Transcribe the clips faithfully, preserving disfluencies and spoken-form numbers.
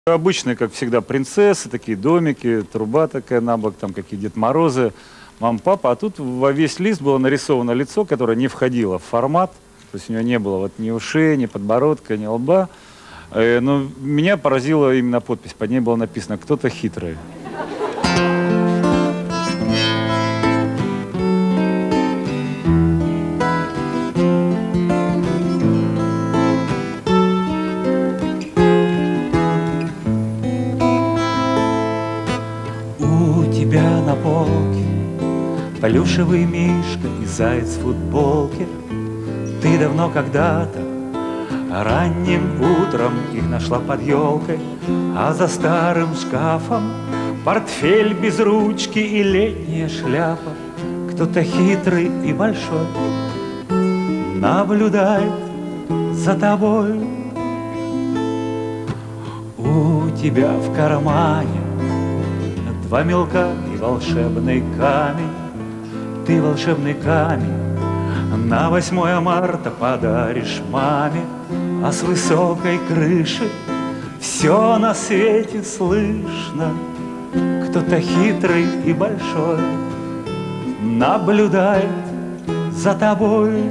Обычные, как всегда, принцессы, такие домики, труба такая на бок, там какие Дед Морозы, мама, папа. А тут во весь лист было нарисовано лицо, которое не входило в формат. То есть у него не было вот ни ушей, ни подбородка, ни лба. Э, но меня поразила именно подпись. Под ней было написано «Кто-то хитрый». На полке плюшевый мишка и заяц в футболке. Ты давно когда-то ранним утром их нашла под елкой, а за старым шкафом портфель без ручки и летняя шляпа. Кто-то хитрый и большой наблюдает за тобой. У тебя в кармане два мелка и волшебный камень. Ты волшебный камень на восьмое марта подаришь маме. А с высокой крыши все на свете слышно. Кто-то хитрый и большой наблюдает за тобой.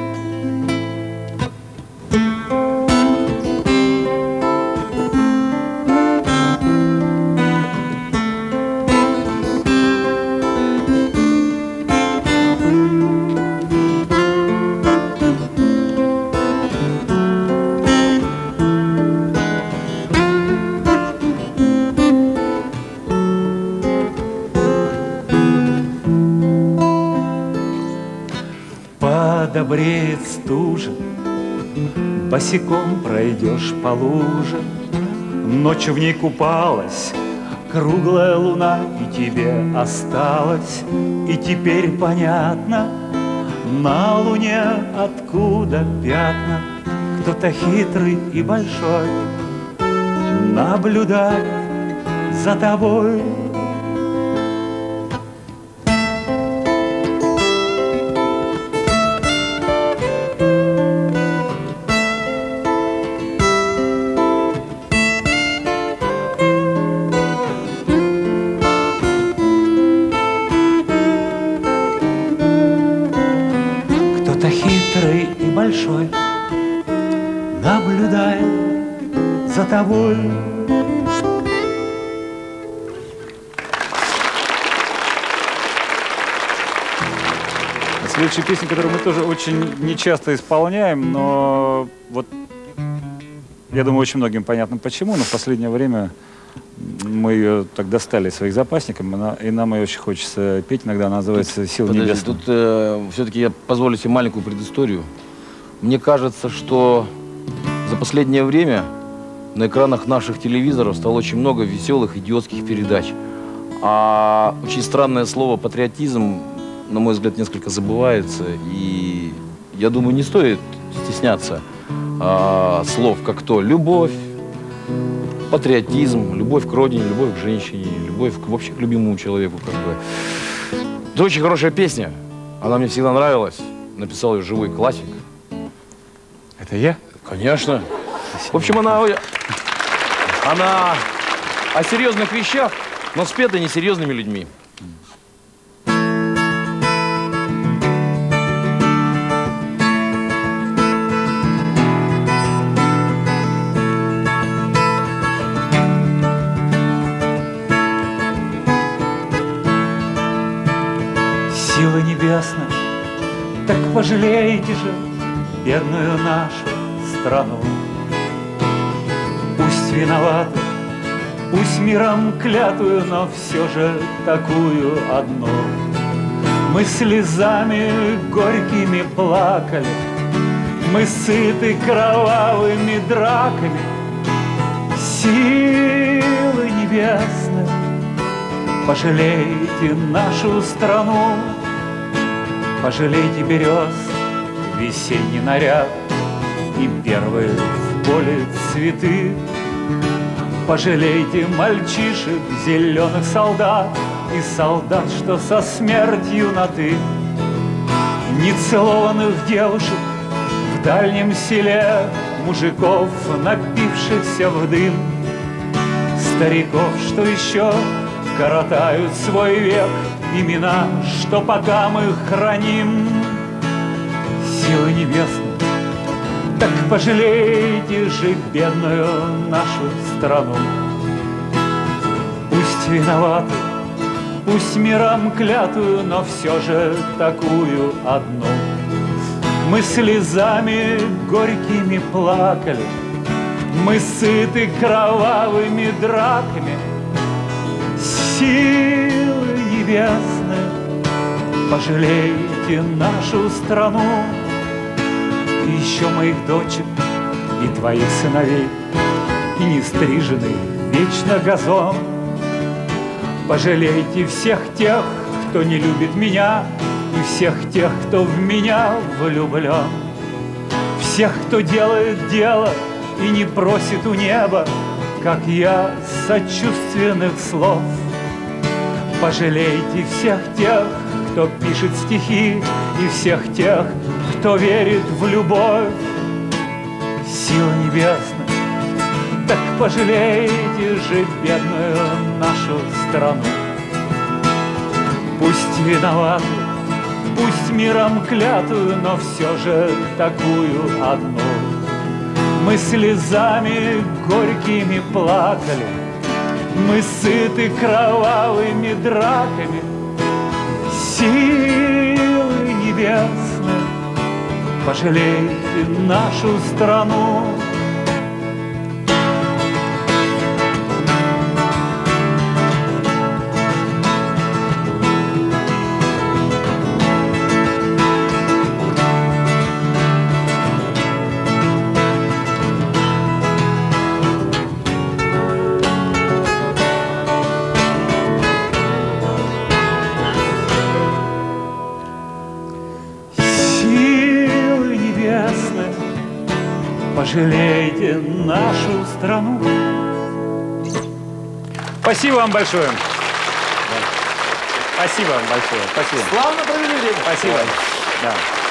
Подобреет стужа, босиком пройдешь по луже. Ночью в ней купалась круглая луна, и тебе осталось. И теперь понятно, на луне откуда пятна. Кто-то хитрый и большой наблюдает за тобой. Кто-то хитрый и большой наблюдает за тобой. Следующая песня, которую мы тоже очень нечасто исполняем, но вот я думаю, очень многим понятно почему, но в последнее время мы ее так достали из своих запасников, и нам ее очень хочется петь. Иногда она называется «Сила небесная». Тут э, все-таки я позволю себе маленькую предысторию. Мне кажется, что за последнее время на экранах наших телевизоров стало очень много веселых, идиотских передач. А очень странное слово «патриотизм», на мой взгляд, несколько забывается. И я думаю, не стоит стесняться а, слов, как то «любовь», патриотизм, любовь к родине, любовь к женщине, любовь к, вообще к любимому человеку. Как бы. Это очень хорошая песня. Она мне всегда нравилась. Написал ее живой классик. Это я? Конечно. Спасибо. В общем, она, она о серьезных вещах, но спета несерьезными людьми. Сила небесная, так пожалейте же бедную нашу страну. Пусть виновата, пусть миром клятую, но все же такую одну. Мы слезами горькими плакали, мы сыты кровавыми драками. Силы небесные, пожалейте нашу страну. Пожалейте берез, весенний наряд и первые в поле цветы. Пожалейте мальчишек, зеленых солдат и солдат, что со смертью на «ты». Нецелованных девушек в дальнем селе, мужиков, напившихся в дым. стариков, что еще коротают свой век, имена, что пока мы храним. Силы небесные, так пожалейте же бедную нашу страну. Пусть виноваты, пусть миром клятую, но все же такую одну. Мы слезами горькими плакали, мы сыты кровавыми драками. Силы небесные, пожалейте нашу страну. И еще моих дочек и твоих сыновей, и не стриженный вечно газон. Пожалейте всех тех, кто не любит меня, и всех тех, кто в меня влюблен. Всех, кто делает дело и не просит у неба, как я, сочувственных слов. Пожалейте всех тех, кто пишет стихи, и всех тех, кто верит в любовь. Сила небесная, так пожалейте же бедную нашу страну. Пусть виноваты, пусть миром клятую, но все же такую одну. Мы слезами горькими плакали, мы сыты кровавыми драками. Силы небесные, пожалейте нашу страну. Пожалейте нашу страну. Спасибо вам большое. Спасибо вам большое. Спасибо. Славно провели время. Спасибо. Да.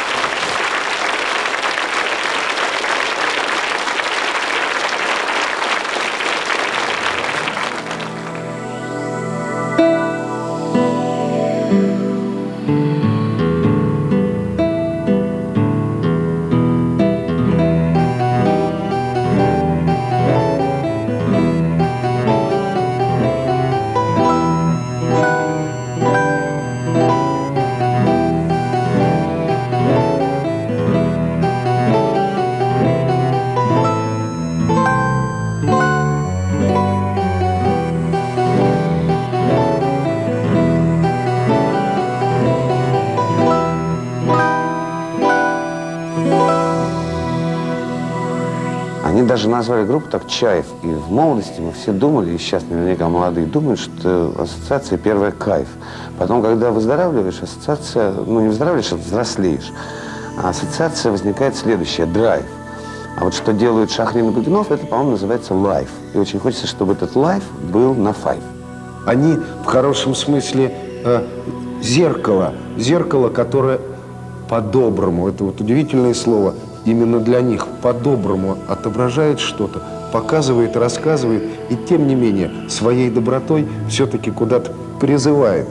Они даже назвали группу так «Чаев». И в молодости мы все думали, и сейчас наверняка молодые думают, что ассоциация первая «Кайф». Потом, когда выздоравливаешь, ассоциация, ну не выздоравливаешь, а взрослеешь. А ассоциация возникает следующая – «Драйв». А вот что делают Шахрин и Багинов, это, по-моему, называется «Лайф». И очень хочется, чтобы этот «Лайф» был на «Файв». Они в хорошем смысле э, зеркало. Зеркало, которое по-доброму, это вот удивительное слово, именно для них по-доброму отображает что-то, показывает, рассказывает, и тем не менее своей добротой все-таки куда-то призывает.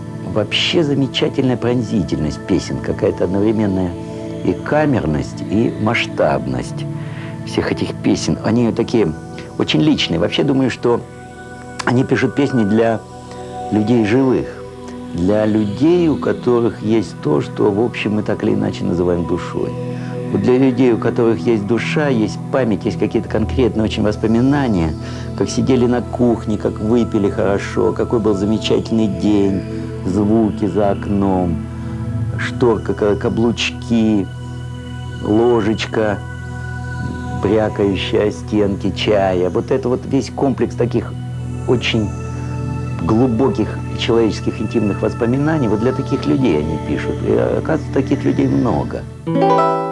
Вообще замечательная пронзительность песен, какая-то одновременная и камерность, и масштабность всех этих песен. Они такие очень личные. Вообще думаю, что они пишут песни для людей живых, для людей, у которых есть то, что, в общем, мы так или иначе называем душой. Вот для людей, у которых есть душа, есть память, есть какие-то конкретные очень воспоминания, как сидели на кухне, как выпили хорошо, какой был замечательный день, звуки за окном, шторка, каблучки, ложечка, брякающая о стенки чая. Вот это вот весь комплекс таких очень глубоких человеческих интимных воспоминаний. Вот для таких людей они пишут. И, оказывается, таких людей много.